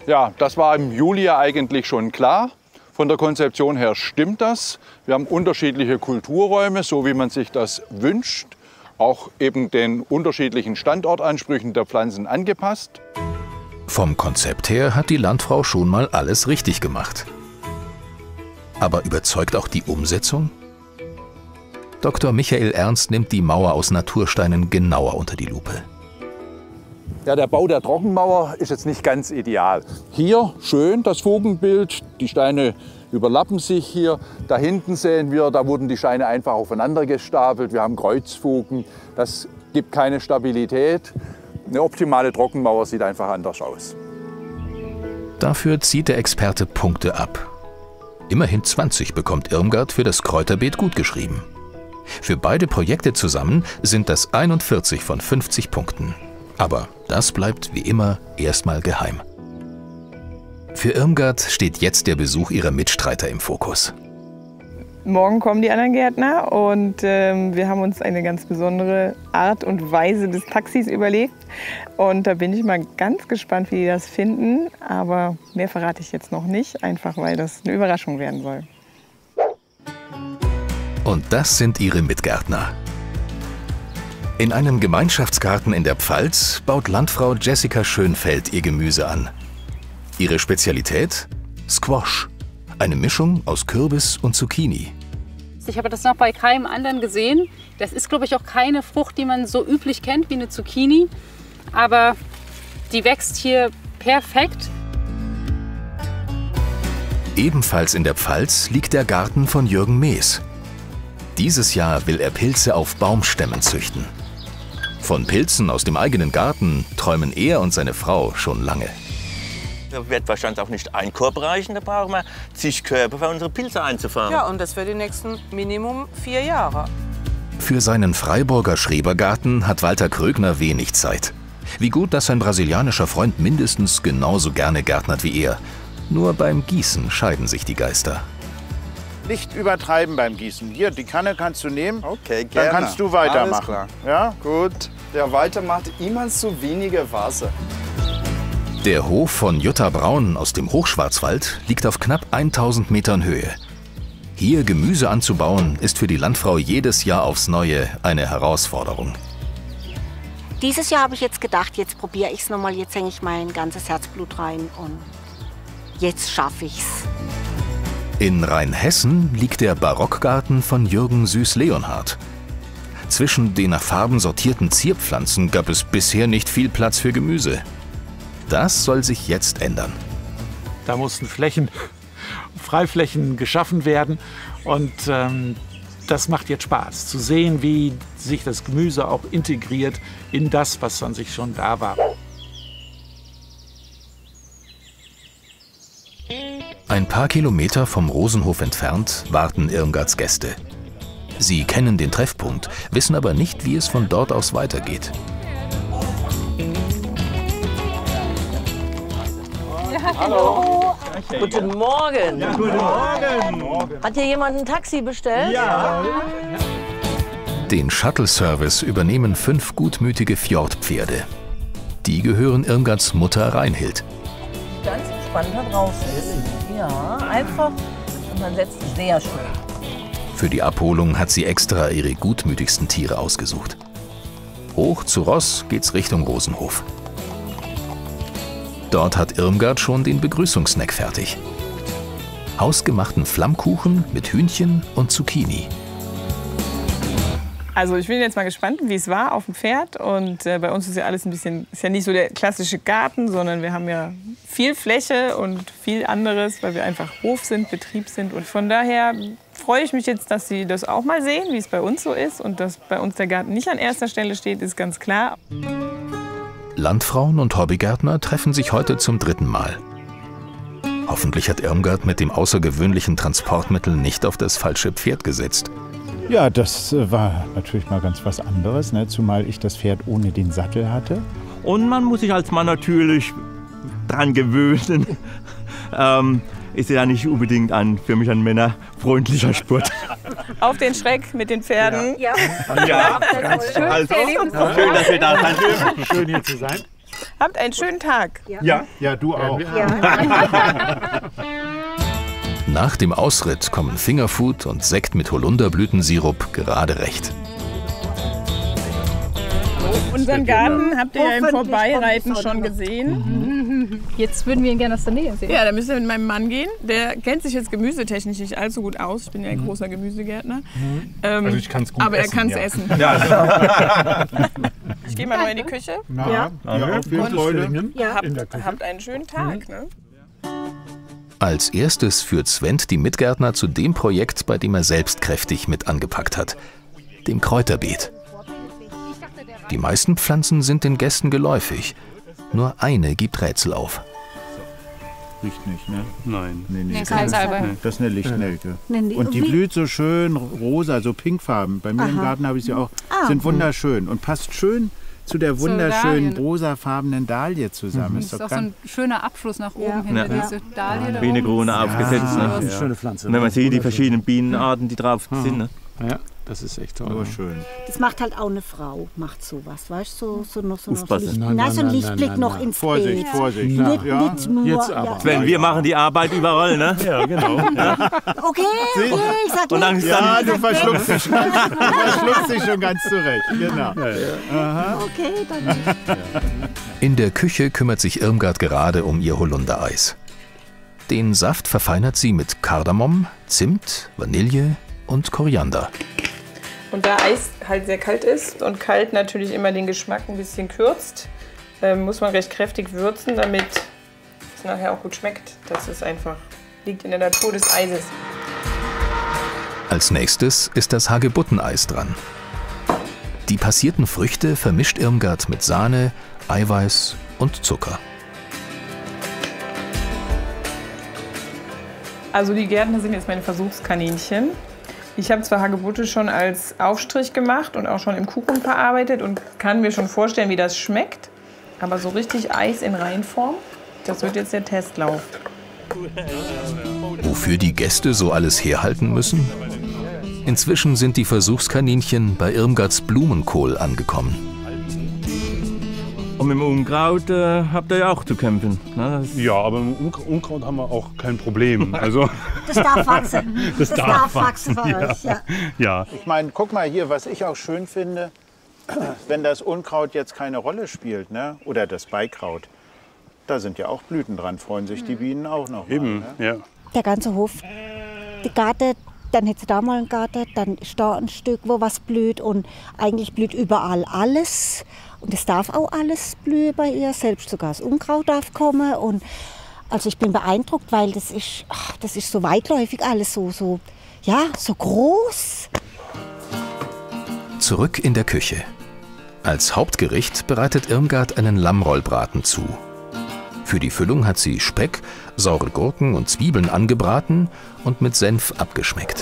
Ja, das war im Juli ja eigentlich schon klar. Von der Konzeption her stimmt das. Wir haben unterschiedliche Kulturräume, so wie man sich das wünscht. Auch eben den unterschiedlichen Standortansprüchen der Pflanzen angepasst. Vom Konzept her hat die Landfrau schon mal alles richtig gemacht. Aber überzeugt auch die Umsetzung? Dr. Michael Ernst nimmt die Mauer aus Natursteinen genauer unter die Lupe. Ja, der Bau der Trockenmauer ist jetzt nicht ganz ideal. Hier schön das Fugenbild, die Steine überlappen sich hier. Da hinten sehen wir, da wurden die Steine einfach aufeinander gestapelt. Wir haben Kreuzfugen, das gibt keine Stabilität. Eine optimale Trockenmauer sieht einfach anders aus. Dafür zieht der Experte Punkte ab. Immerhin 20 bekommt Irmgard für das Kräuterbeet gutgeschrieben. Für beide Projekte zusammen sind das 41 von 50 Punkten. Aber das bleibt wie immer erstmal geheim. Für Irmgard steht jetzt der Besuch ihrer Mitstreiter im Fokus. Morgen kommen die anderen Gärtner und wir haben uns eine ganz besondere Art und Weise des Taxis überlegt. Und da bin ich mal ganz gespannt, wie die das finden. Aber mehr verrate ich jetzt noch nicht, einfach weil das eine Überraschung werden soll. Und das sind ihre Mitgärtner. In einem Gemeinschaftsgarten in der Pfalz baut Landfrau Jessica Schönfeld ihr Gemüse an. Ihre Spezialität? Squash. Eine Mischung aus Kürbis und Zucchini. Ich habe das noch bei keinem anderen gesehen. Das ist, glaube ich, auch keine Frucht, die man so üblich kennt wie eine Zucchini. Aber die wächst hier perfekt. Ebenfalls in der Pfalz liegt der Garten von Jürgen Mees. Dieses Jahr will er Pilze auf Baumstämmen züchten. Von Pilzen aus dem eigenen Garten träumen er und seine Frau schon lange. Da wird wahrscheinlich auch nicht ein Korb reichen, da brauchen wir zig Körbe für unsere Pilze einzufahren. Ja, und das für die nächsten Minimum 4 Jahre. Für seinen Freiburger Schrebergarten hat Walter Krögner wenig Zeit. Wie gut, dass sein brasilianischer Freund mindestens genauso gerne gärtnert wie er. Nur beim Gießen scheiden sich die Geister. Nicht übertreiben beim Gießen. Hier, die Kanne kannst du nehmen. Okay, gerne. Dann kannst du weitermachen. Alles klar. Ja? Gut. Der Walter macht immer zu wenige Wasser. Der Hof von Jutta Braun aus dem Hochschwarzwald liegt auf knapp 1000 Metern Höhe. Hier Gemüse anzubauen, ist für die Landfrau jedes Jahr aufs Neue eine Herausforderung. Dieses Jahr habe ich jetzt gedacht, jetzt probiere ich es nochmal, jetzt hänge ich mein ganzes Herzblut rein und jetzt schaffe ich's. In Rheinhessen liegt der Barockgarten von Jürgen Süß-Leonhardt. Zwischen den nach Farben sortierten Zierpflanzen gab es bisher nicht viel Platz für Gemüse. Das soll sich jetzt ändern. Da mussten Freiflächen geschaffen werden und das macht jetzt Spaß, zu sehen, wie sich das Gemüse auch integriert in das, was an sich schon da war. Ein paar Kilometer vom Rosenhof entfernt warten Irmgards Gäste. Sie kennen den Treffpunkt, wissen aber nicht, wie es von dort aus weitergeht. Hallo. Guten Morgen. Ja, guten Morgen. Hat hier jemand ein Taxi bestellt? Ja. Den Shuttle-Service übernehmen 5 gutmütige Fjordpferde. Die gehören Irmgards Mutter Reinhild. Ganz entspannt da draußen. Ja, einfach und man setzt sehr schön. Für die Abholung hat sie extra ihre gutmütigsten Tiere ausgesucht. Hoch zu Ross geht's Richtung Rosenhof. Dort hat Irmgard schon den Begrüßungssnack fertig. Hausgemachten Flammkuchen mit Hühnchen und Zucchini. Also ich bin jetzt mal gespannt, wie es war auf dem Pferd. Und bei uns ist ja alles ein bisschen, ist ja nicht so der klassische Garten, sondern wir haben ja viel Fläche und viel anderes, weil wir einfach Hof sind, Betrieb sind. Und von daher freue ich mich jetzt, dass Sie das auch mal sehen, wie es bei uns so ist. Und dass bei uns der Garten nicht an erster Stelle steht, ist ganz klar. Landfrauen und Hobbygärtner treffen sich heute zum 3. Mal. Hoffentlich hat Irmgard mit dem außergewöhnlichen Transportmittel nicht auf das falsche Pferd gesetzt. Ja, das war natürlich mal ganz was anderes, ne? Zumal ich das Pferd ohne den Sattel hatte. Und man muss sich als Mann natürlich dran gewöhnen. Ist ja nicht unbedingt für mich ein männerfreundlicher Sport. Auf den Schreck mit den Pferden. Ja, ganz schön. Also, schön, dass wir da sein dürfen. Schön hier zu sein. Habt einen schönen Tag. Ja, du auch. Nach dem Ausritt kommen Fingerfood und Sekt mit Holunderblütensirup gerade recht. Unseren Garten habt ihr ja im Vorbeireiten schon gesehen. Jetzt würden wir ihn gerne aus der Nähe sehen. Ja, da müsst ihr mit meinem Mann gehen. Der kennt sich jetzt gemüsetechnisch nicht allzu gut aus. Ich bin ja ein großer Gemüsegärtner. Also ich kann es gut aber essen. Aber er kann es essen. Ja. Ich gehe mal nur in die Küche. Auf viel Freude. Habt einen schönen Tag. Ne? Als erstes führt Sven die Mitgärtner zu dem Projekt, bei dem er selbst kräftig mit angepackt hat, dem Kräuterbeet. Die meisten Pflanzen sind den Gästen geläufig. Nur eine gibt Rätsel auf. Riecht nicht, ne? Nein. Nee, Salbei. das ist eine Lichtnelke. Und die blüht so schön rosa, so pinkfarben. Bei mir im Garten habe ich sie auch. Sind wunderschön und passt schön zu der wunderschönen rosafarbenen Dahlie zusammen. Das ist auch so ein schöner Abschluss nach oben hin. Diese Dahlie da Wie eine oben. Krone aufgesetzt. Ne? Das ist eine schöne Pflanze. Und wenn man sieht, die verschiedenen Bienenarten, die drauf sind. Ne? Ja, das ist echt toll. Nur schön. Das macht halt auch eine Frau, macht sowas, weißt du? So noch Aufpassen. so ein Lichtblick noch ins Vorsicht, Beet. Vorsicht. Nicht nur. Jetzt aber. Sven, wir machen die Arbeit überall, ne? Ja, genau. Okay, ich sag Und dann nichts. Ja, du verschluckst dich schon ganz zurecht. Genau. Okay, dann. In der Küche kümmert sich Irmgard gerade um ihr Holundereis. Den Saft verfeinert sie mit Kardamom, Zimt, Vanille und Koriander. Und da Eis halt sehr kalt ist und kalt natürlich immer den Geschmack ein bisschen kürzt, muss man recht kräftig würzen, damit es nachher auch gut schmeckt. Das ist einfach, liegt in der Natur des Eises. Als nächstes ist das Hagebutteneis dran. Die passierten Früchte vermischt Irmgard mit Sahne, Eiweiß und Zucker. Also die Gärtner sind jetzt meine Versuchskaninchen. Ich habe zwar Hagebutte schon als Aufstrich gemacht und auch schon im Kuchen verarbeitet und kann mir schon vorstellen, wie das schmeckt. Aber so richtig Eis in Reinform, das wird jetzt der Testlauf. Wofür die Gäste so alles herhalten müssen? Inzwischen sind die Versuchskaninchen bei Irmgards Blumenkohl angekommen. Und mit dem Unkraut habt ihr ja auch zu kämpfen. Ne? Ja, aber mit dem Unkraut haben wir auch kein Problem. Also, Das darf wachsen. das darf wachsen bei ja. euch. Ja. Ja. Ich meine, guck mal hier, was ich auch schön finde, wenn das Unkraut jetzt keine Rolle spielt, ne? Oder das Beikraut, da sind ja auch Blüten dran, freuen sich die Bienen auch noch. Eben, mal, ne? ja. Der ganze Hof, die Garten, dann hätte sie da mal einen Garten, dann ist da ein Stück, wo was blüht und eigentlich blüht überall alles. Und es darf auch alles blühen bei ihr, selbst sogar das Unkraut darf kommen. Und also ich bin beeindruckt, weil das ist so weitläufig alles, so groß. Zurück in der Küche. Als Hauptgericht bereitet Irmgard einen Lammrollbraten zu. Für die Füllung hat sie Speck, saure Gurken und Zwiebeln angebraten und mit Senf abgeschmeckt.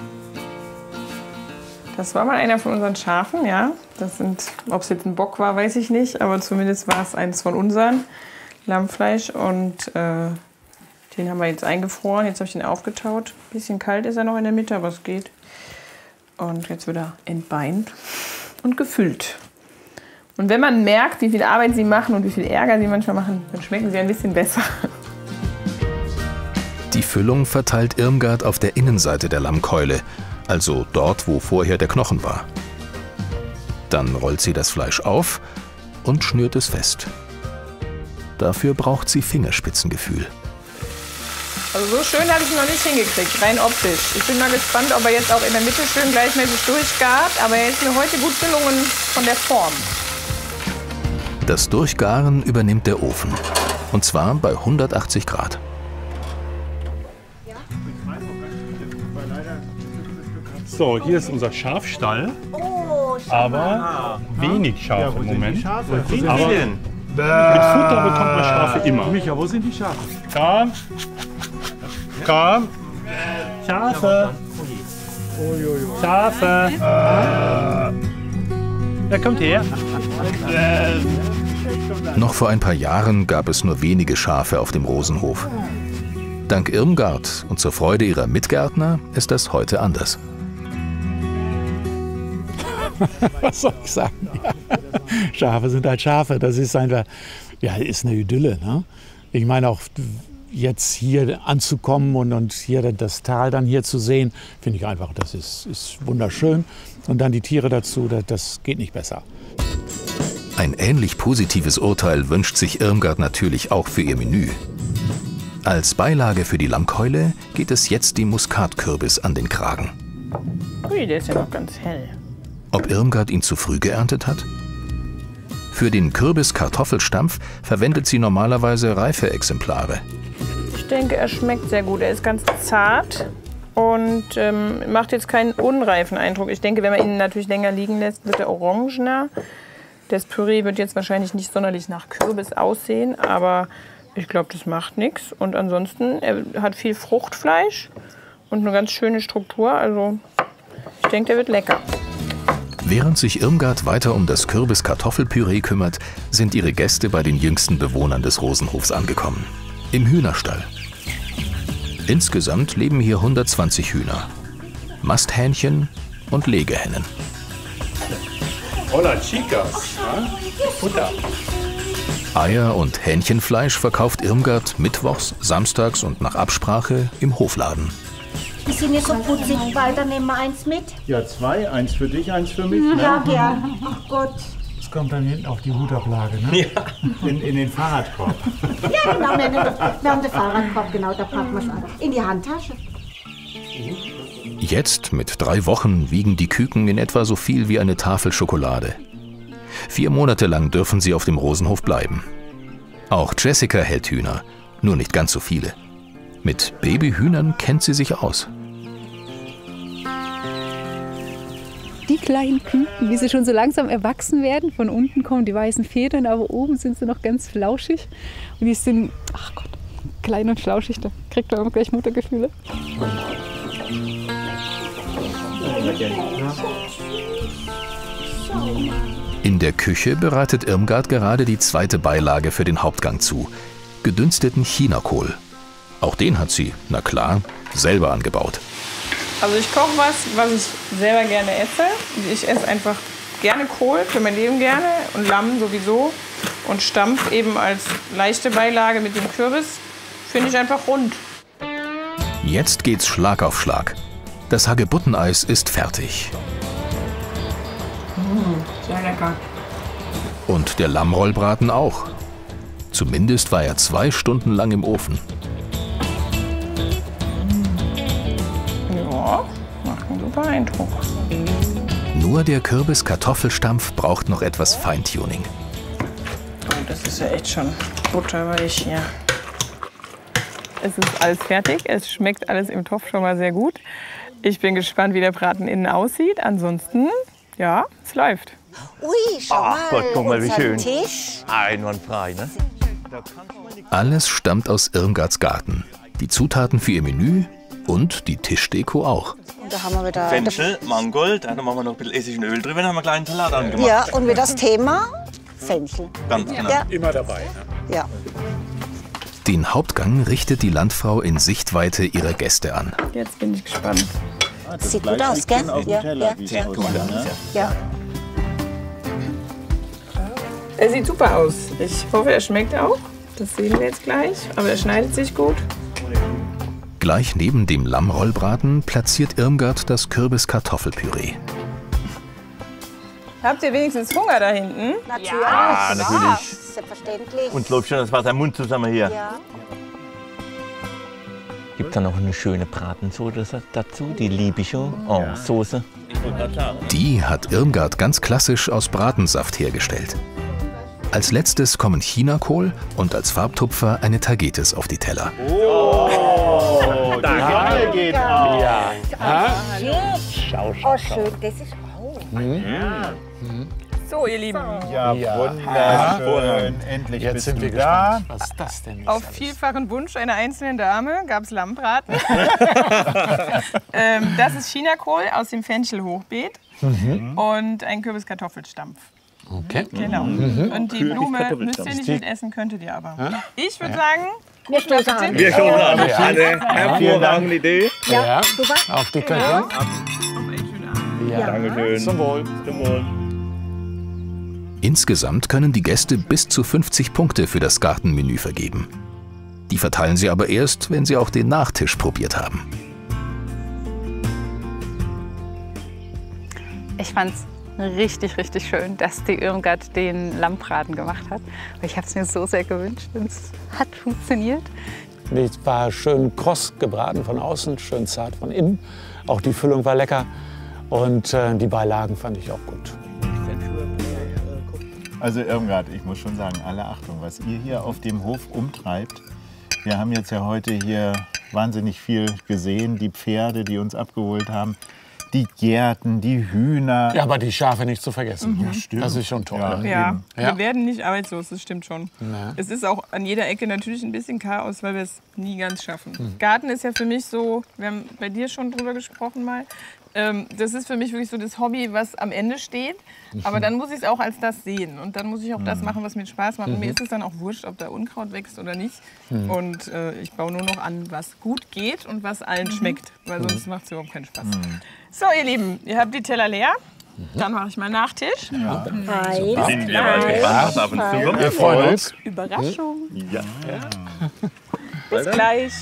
Das war mal einer von unseren Schafen, ja. Ob es jetzt ein Bock war, weiß ich nicht, aber zumindest war es eins von unseren Lammfleisch und den haben wir jetzt eingefroren. Jetzt habe ich den aufgetaut. Ein bisschen kalt ist er noch in der Mitte, aber es geht. Und jetzt wird er entbeint und gefüllt. Und wenn man merkt, wie viel Arbeit sie machen und wie viel Ärger sie manchmal machen, dann schmecken sie ein bisschen besser. Die Füllung verteilt Irmgard auf der Innenseite der Lammkeule, also dort, wo vorher der Knochen war. Dann rollt sie das Fleisch auf und schnürt es fest. Dafür braucht sie Fingerspitzengefühl. Also so schön habe ich ihn noch nicht hingekriegt, rein optisch. Ich bin mal gespannt, ob er jetzt auch in der Mitte schön gleichmäßig durchgart, aber er ist mir heute gut gelungen von der Form. Das Durchgaren übernimmt der Ofen, und zwar bei 180 Grad. So, hier ist unser Schafstall, Oh, aber wenig Schafe im Moment. Wo sind Aber die denn? mit Futter bekommt man Schafe immer. Micha, wo sind die Schafe? Komm, komm, Schafe, Schafe. Ja, kommt her. Noch vor ein paar Jahren gab es nur wenige Schafe auf dem Rosenhof. Dank Irmgard und zur Freude ihrer Mitgärtner ist das heute anders. Was soll ich sagen? Ja. Schafe sind halt Schafe. Das ist einfach Ja, ist eine Idylle. Ne? Ich meine auch jetzt hier anzukommen und hier das Tal dann hier zu sehen, finde ich einfach, das ist wunderschön. Und dann die Tiere dazu, das geht nicht besser. Ein ähnlich positives Urteil wünscht sich Irmgard natürlich auch für ihr Menü. Als Beilage für die Lammkeule geht es jetzt die Muskatkürbis an den Kragen. Ui, der ist ja noch ganz hell. Ob Irmgard ihn zu früh geerntet hat? Für den Kürbis-Kartoffelstampf verwendet sie normalerweise reife Exemplare. Ich denke, er schmeckt sehr gut. Er ist ganz zart und macht jetzt keinen unreifen Eindruck. Ich denke, wenn man ihn natürlich länger liegen lässt, wird er orangener. Das Püree wird jetzt wahrscheinlich nicht sonderlich nach Kürbis aussehen, aber ich glaube, das macht nichts. Und ansonsten, er hat viel Fruchtfleisch und eine ganz schöne Struktur. Also ich denke, der wird lecker. Während sich Irmgard weiter um das Kürbis-Kartoffelpüree kümmert, sind ihre Gäste bei den jüngsten Bewohnern des Rosenhofs angekommen. Im Hühnerstall. Insgesamt leben hier 120 Hühner. Masthähnchen und Legehennen. Hola, chicas. Futter. Eier und Hähnchenfleisch verkauft Irmgard mittwochs, samstags und nach Absprache im Hofladen. Die sind ja so putzig, weiter nehmen wir eins mit. Ja, 2, eins für dich, eins für mich. Ne? Ja, gern. Ach Gott. Das kommt dann hinten auf die Hutablage, ne? Ja. In den Fahrradkorb. Ja, genau, wir haben den Fahrradkorb, genau, da packen wir es an. In die Handtasche. Jetzt, mit 3 Wochen, wiegen die Küken in etwa so viel wie eine Tafel Schokolade. 4 Monate lang dürfen sie auf dem Rosenhof bleiben. Auch Jessica hält Hühner, nur nicht ganz so viele. Mit Babyhühnern kennt sie sich aus. Die kleinen Küken, wie sie schon so langsam erwachsen werden. Von unten kommen die weißen Federn, aber oben sind sie noch ganz flauschig. Und die sind, ach Gott, klein und flauschig, da kriegt man gleich Muttergefühle. In der Küche bereitet Irmgard gerade die zweite Beilage für den Hauptgang zu: gedünsteten Chinakohl. Auch den hat sie, na klar, selber angebaut. Also ich koche was ich selber gerne esse. Ich esse einfach gerne Kohl, für mein Leben gerne und Lamm sowieso. Und Stampf eben als leichte Beilage mit dem Kürbis finde ich einfach rund. Jetzt geht's Schlag auf Schlag. Das Hagebutteneis ist fertig. Sehr lecker. Und der Lammrollbraten auch. Zumindest war er 2 Stunden lang im Ofen. Ja, macht einen super Eindruck. Nur der Kürbis-Kartoffelstampf braucht noch etwas Feintuning. Oh, das ist ja echt schon butterweich hier. Es ist alles fertig, es schmeckt alles im Topf schon mal sehr gut. Ich bin gespannt, wie der Braten innen aussieht. Ansonsten, ja, es läuft. Ui, schau mal, Gott, guck mal, wie schön. Tisch. Einwandfrei, ne? Alles stammt aus Irmgards Garten. Die Zutaten für ihr Menü und die Tischdeko auch. Und da haben wir wieder Fenchel, Mangold, dann machen wir noch ein bisschen Essig und Öl drüber, dann haben wir einen kleinen Salat angemacht. Ja, und wieder das Thema Fenchel. Ganz genau. Ja. Immer dabei. Ne? Ja. Den Hauptgang richtet die Landfrau in Sichtweite ihrer Gäste an. Jetzt bin ich gespannt. Sieht gut aus, gell? Sieht gut aus, ja. Er sieht super aus. Ich hoffe, er schmeckt auch. Das sehen wir jetzt gleich. Aber er schneidet sich gut. Gleich neben dem Lammrollbraten platziert Irmgard das Kürbis-Kartoffelpüree. Habt ihr wenigstens Hunger da hinten? Natürlich. Ja, natürlich. Selbstverständlich. Und läuft schon das Wasser im Mund zusammen hier. Ja. Gibt da noch eine schöne Bratensoße dazu, die liebe ich schon. Oh, Soße. Die hat Irmgard ganz klassisch aus Bratensaft hergestellt. Als letztes kommen Chinakohl und als Farbtupfer eine Tagetes auf die Teller. Oh, die Sonne geht auf. Ja. Oh, schön, das ist auch. So, ihr Lieben. Ja, wunderschön. Endlich Jetzt bist sind du wir da. gespannt, was das denn ist. Auf vielfachen Wunsch einer einzelnen Dame gab es Lammbraten. Das ist Chinakohl aus dem Fenchelhochbeet und ein Kürbis-Kartoffelstampf. Okay. Genau. Und die Blume müsst ihr nicht mitessen, könntet ihr aber. Ich würde sagen, guten Appetit. Wir schon an. Eine hervorragende Idee. Ja, super. auf die Köche. Auf einen schönen Abend. Ja. Dankeschön. Zum Wohl. Zum Wohl. Insgesamt können die Gäste bis zu 50 Punkte für das Gartenmenü vergeben. Die verteilen sie aber erst, wenn sie auch den Nachtisch probiert haben. Ich fand es richtig, richtig schön, dass die Irmgard den Lammbraten gemacht hat. Ich habe es mir so sehr gewünscht und es hat funktioniert. Die war schön kross gebraten von außen, schön zart von innen. Auch die Füllung war lecker und die Beilagen fand ich auch gut. Also Irmgard, ich muss schon sagen, alle Achtung, was ihr hier auf dem Hof umtreibt. Wir haben jetzt ja heute hier wahnsinnig viel gesehen, die Pferde, die uns abgeholt haben. Die Gärten, die Hühner. Ja, aber die Schafe nicht zu vergessen. Ja, stimmt. Das ist schon toll. Ja, wir werden nicht arbeitslos, das stimmt schon. Ja. Es ist auch an jeder Ecke natürlich ein bisschen Chaos, weil wir es nie ganz schaffen. Garten ist ja für mich so, wir haben bei dir schon drüber gesprochen mal, das ist für mich wirklich so das Hobby, was am Ende steht. Aber dann muss ich es auch als das sehen. Und dann muss ich auch das machen, was mir Spaß macht. Und mir ist es dann auch wurscht, ob da Unkraut wächst oder nicht. Und ich baue nur noch an, was gut geht und was allen schmeckt. Weil sonst macht es überhaupt keinen Spaß. So, ihr Lieben, ihr habt die Teller leer. Dann mache ich mal Nachtisch. Ja. Wir freuen uns. Überraschung. Ja. Bis gleich.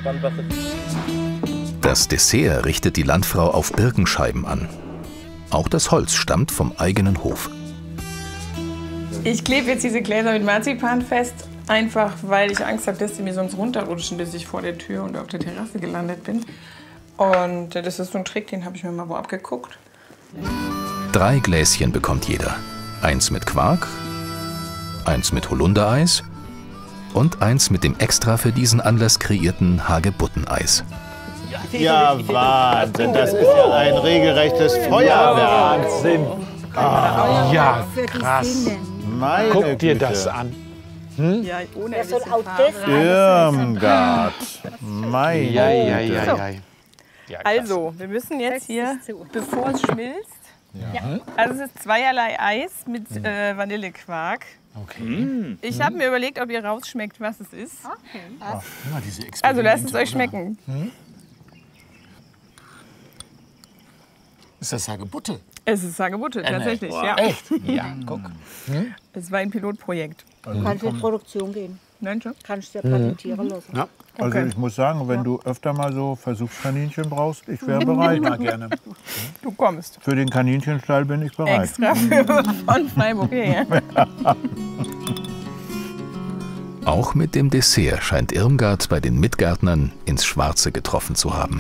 Das Dessert richtet die Landfrau auf Birkenscheiben an. Auch das Holz stammt vom eigenen Hof. Ich klebe jetzt diese Gläser mit Marzipan fest, einfach weil ich Angst habe, dass die mir sonst runterrutschen, bis ich vor der Tür und auf der Terrasse gelandet bin. Und das ist so ein Trick, den habe ich mir mal wo abgeguckt. 3 Gläschen bekommt jeder. 1 mit Quark, 1 mit Holundereis und 1 mit dem extra für diesen Anlass kreierten Hagebutteneis. Ja, Wahnsinn, das ist ja ein regelrechtes Feuerwerk. Wahnsinn. Ah, ja, krass. Meine Guck dir Güte. das an. Ja, ohne Das soll auch das Irmgard. Mein Ja. Also, wir müssen jetzt hier, bevor es schmilzt, also es ist zweierlei Eis mit Vanillequark. Okay. Ich habe mir überlegt, ob ihr rausschmeckt, was es ist. Ach, diese Also lasst es Experimente, euch schmecken. Ist das Hagebutte? Es ist Hagebutte, tatsächlich. Wow. Ja. Echt? Ja, guck. Es war ein Pilotprojekt. Kannst du in Produktion gehen. Nein, schon? Kannst du ja patentieren lassen. Ja. Also Okay. ich muss sagen, wenn du öfter mal so Versuchskaninchen brauchst, ich wäre bereit. Ja, gerne. Du kommst. Für den Kaninchenstall bin ich bereit. Extra von Freiburg hierher. Auch mit dem Dessert scheint Irmgard bei den Mitgärtnern ins Schwarze getroffen zu haben.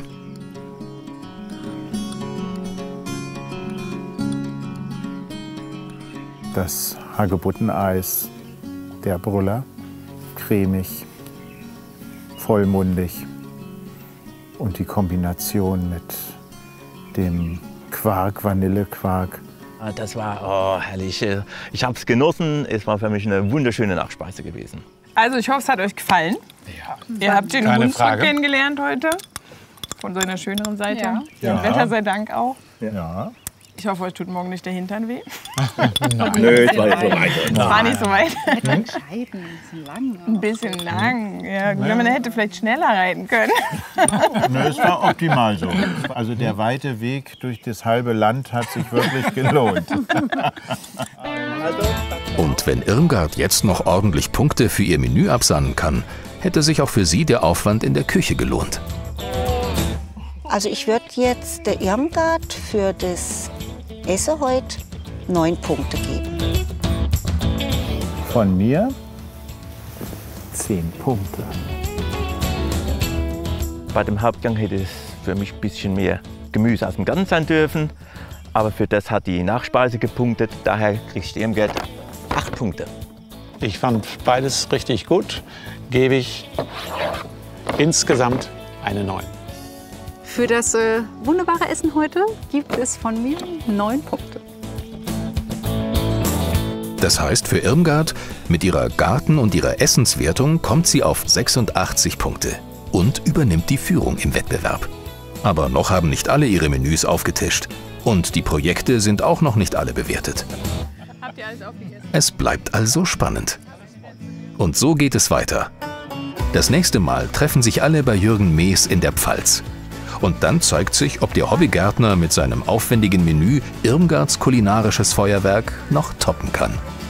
Das Hagebutteneis, der Brüller, cremig, vollmundig und die Kombination mit dem Quark, Vanillequark. Das war herrlich. Ich habe es genossen. Es war für mich eine wunderschöne Nachspeise gewesen. Also ich hoffe, es hat euch gefallen. Ja. Ihr habt den Keine Hunsrück Frage. kennengelernt heute. Von seiner schöneren Seite. Ja. Dem Wetter sei Dank auch. Ja. Ich hoffe, euch tut morgen nicht der Hintern weh. Nö, es war nicht so weit. Es war nicht so weit. Entscheiden, ist lang. Ein bisschen lang. Ja, man hätte vielleicht schneller reiten können. Nö, es war optimal so. Also der weite Weg durch das halbe Land hat sich wirklich gelohnt. Und wenn Irmgard jetzt noch ordentlich Punkte für ihr Menü absahnen kann, hätte sich auch für sie der Aufwand in der Küche gelohnt. Also ich würde jetzt der Irmgard für das Essen heute 9 Punkte geben. Von mir 10 Punkte. Bei dem Hauptgang hätte es für mich ein bisschen mehr Gemüse aus dem Garten sein dürfen. Aber für das hat die Nachspeise gepunktet. Daher kriegt Irmgard 8 Punkte. Ich fand beides richtig gut. Gebe ich insgesamt eine 9. Für das wunderbare Essen heute gibt es von mir 9 Punkte. Das heißt für Irmgard, mit ihrer Garten- und ihrer Essenswertung kommt sie auf 86 Punkte und übernimmt die Führung im Wettbewerb. Aber noch haben nicht alle ihre Menüs aufgetischt und die Projekte sind auch noch nicht alle bewertet. Habt ihr alles aufgegessen? Es bleibt also spannend. Und so geht es weiter. Das nächste Mal treffen sich alle bei Jürgen Mees in der Pfalz. Und dann zeigt sich, ob der Hobbygärtner mit seinem aufwendigen Menü Irmgards kulinarisches Feuerwerk noch toppen kann.